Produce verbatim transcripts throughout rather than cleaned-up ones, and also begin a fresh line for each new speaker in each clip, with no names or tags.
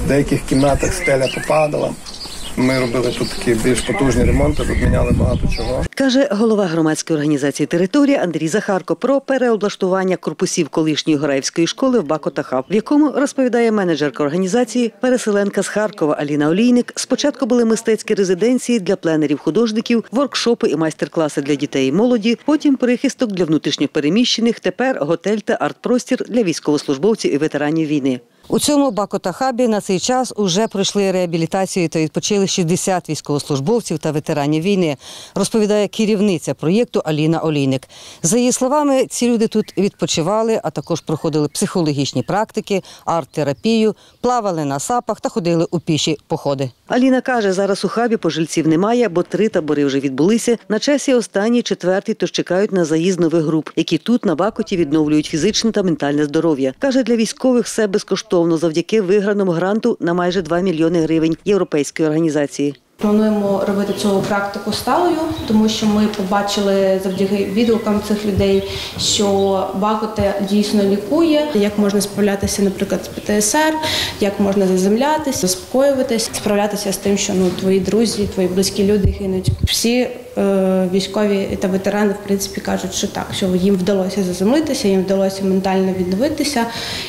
В деяких кімнатах стеля попадала. Ми робили тут такі більш потужні ремонти, тут міняли багато чого.
Каже голова громадської організації «Територія» Андрій Захарко про переоблаштування корпусів колишньої Гораївської школи в Бако-та-Хаб, в якому, розповідає менеджерка організації, переселенка з Харкова Аліна Олійник, спочатку були мистецькі резиденції для пленерів-художників, воркшопи і майстер-класи для дітей і молоді, потім прихисток для внутрішньопереміщених, тепер готель та арт-простір для військовослужбовців і ветеранів війни. У цьому Бако-та-Хабі на цей час уже пройшли реабілітацію та відпочили шістдесят військовослужбовців та ветеранів війни, розповідає керівниця проєкту Аліна Олійник. За її словами, ці люди тут відпочивали, а також проходили психологічні практики, арт-терапію, плавали на сапах та ходили у піші походи. Аліна каже, зараз у хабі пожильців немає, бо три табори вже відбулися. На часі останній, четвертий, тож чекають на заїзд нових груп, які тут на Бакоті відновлюють фізичне та ментальне здоров'я. Каже, для військових все безкоштовно завдяки виграному гранту на майже два мільйони гривень європейської організації.
Плануємо робити цю практику сталою, тому що ми побачили завдяки відгукам цих людей, що Бакоте дійсно лікує, як можна справлятися, наприклад, з Пе Те Ес Ер, як можна заземлятися, заспокоюватися, справлятися з тим, що ну, твої друзі, твої близькі люди гинуть. Всі е, військові та ветерани, в принципі, кажуть, що так, що їм вдалося заземлитися, їм вдалося ментально відновитися,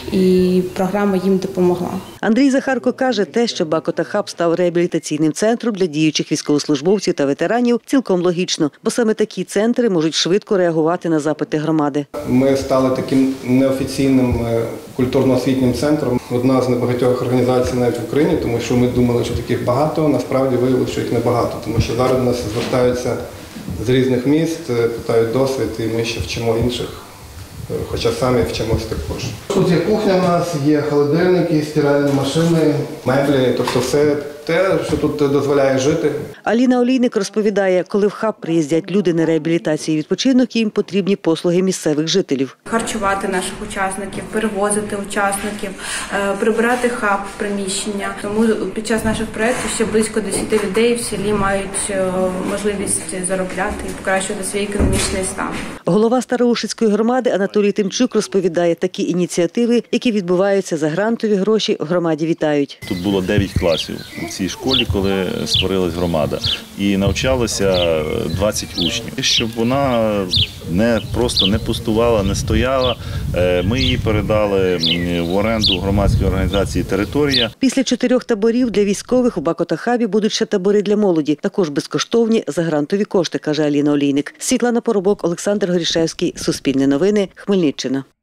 і програма їм допомогла.
Андрій Захарко каже, те, що Бако-та-Хаб став реабілітаційним центром для діючих військовослужбовців та ветеранів, цілком логічно, бо саме такі центри можуть швидко реагувати на запити громади.
Ми стали таким неофіційним культурно-освітнім центром. Одна з небагатьох організацій навіть в Україні, тому що ми думали, що таких багато, насправді виявилося, що їх небагато, тому що зараз до нас звертаються з різних міст, питають досвід, і ми ще вчимо інших. Хоча самі вчимося також. Тут є кухня у нас, є холодильники, стиральні машини, меблі, тобто все те, що тут дозволяє жити.
Аліна Олійник розповідає, коли в хаб приїздять люди на реабілітацію і відпочинок, їм потрібні послуги місцевих жителів.
Харчувати наших учасників, перевозити учасників, прибирати хаб, приміщення. Тому під час наших проєктів ще близько десяти людей в селі мають можливість заробляти і покращувати свій економічний стан.
Голова Староушицької громади Анатолій Тимчук розповідає, такі ініціативи, які відбуваються за грантові гроші, в громаді вітають.
Тут було дев'ять класів у цій школі, коли створилась громада. І навчалося двадцять учнів. Щоб вона не просто не пустувала, не стояла, ми її передали в оренду громадської організації «Територія».
Після чотирьох таборів для військових у Бако-та-Хабі будуть ще табори для молоді, також безкоштовні за грантові кошти, каже Аліна Олійник. Світлана Поробок, Олександр Горішевський, Суспільне новини, Хмельниччина.